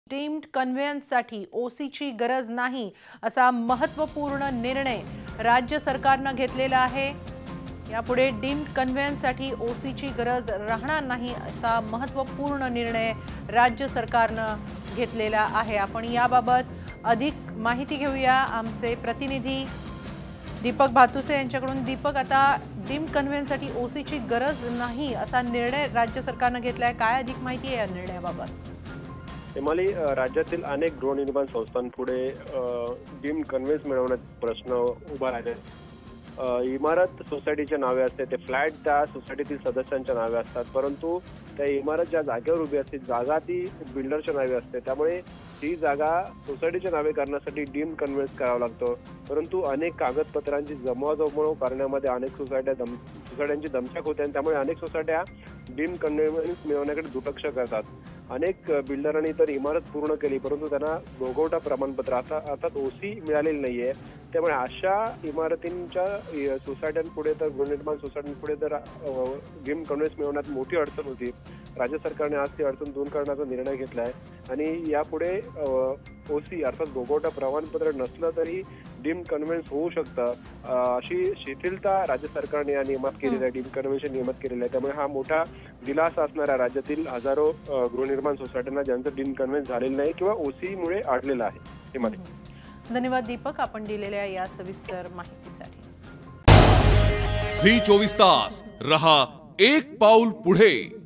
Deemed कन्व्हेयन्ससाठी ओसीची गरज नाही असा महत्त्वपूर्ण निर्णय राज्य सरकारने घेतलेला आहे। यापुढे डीम्ड कन्व्हेयन्ससाठी ओसीची गरज राहणार नाही असा महत्त्वपूर्ण निर्णय राज्य सरकारने घेतलेला आहे। आपण याबाबत अधिक माहिती घेऊया आमचे प्रतिनिधी दीपक भातुसे यांच्याकडून। दीपक, आता डीम्ड कन्व्हेयन्ससाठी ओसीची गरज नाही असा निर्णय राज्य सरकारने घेतलाय, काय अधिक माहिती आहे या निर्णयाबाबत? हिमाली, राज्यातील अनेक गृहनिर्माण संस्थांपुढे डीम्ड कन्व्हेयन्स मिळवण्याचा प्रश्न उभा राहिला। इमारत सोसायटीच्या नावे असते, ते फ्लॅट त्या सोसायटीतील सदस्यांच्या नावे असतात, परंतु त्या इमारत ज्या जागेवर उभी असते जागा ती बिल्डरच्या नावे असते। त्यामुळे ती जागा सोसायटीच्या नावे करण्यासाठी डीम्ड कन्व्हेयन्स करावा लागतो। परंतु अनेक कागदपत्रांची जमवाजमव करण्यामध्ये अनेक सोसायट्यांची दमछाक होते आणि त्यामुळे अनेक सोसायट्या डीम्ड कन्व्हेयन्स मिळवण्याकडे दुर्लक्ष करतात। अनेक बिल्डरांनी तर इमारत पूर्ण केली, परंतु त्यांना भोगवटा प्रमाणपत्र अर्थात ओसी मिळालेली नाहीये। त्यामुळे अशा इमारतींच्या सोसायट्यांपुढे तर गृहनिर्माण सोसायट्यांपुढे तर डीम्ड कन्व्हेयन्स मिळवण्यात मोठी अडचण होती। राज्य सरकारने आज ती अडचण दूर करण्याचा निर्णय घेतलाय आणि यापुढे ओसी अर्थात भोगवटा प्रमाणपत्र नसलं तरी डीम्ड कन्व्हेयन्स होऊ शकतं अशी शिथिलता राज्य सरकारने या नियमात केलेली आहे, डीम्ड कन्व्हेन्शन नियमात केलेलं आहे। त्यामुळे हा मोठा दिलासा असणार आहे राज्यातील हजारो गृहनिर्माण सोसायट्यांना ज्यांचं डीम्ड कन्व्हेयन्स झालेलं नाही किंवा ओसी मुळे अडलेलं आहे। धन्यवाद दीपक, आपण दिलेल्या या सविस्तर माहितीसाठी। झी 24 तास रहा एक पाऊल पुढे।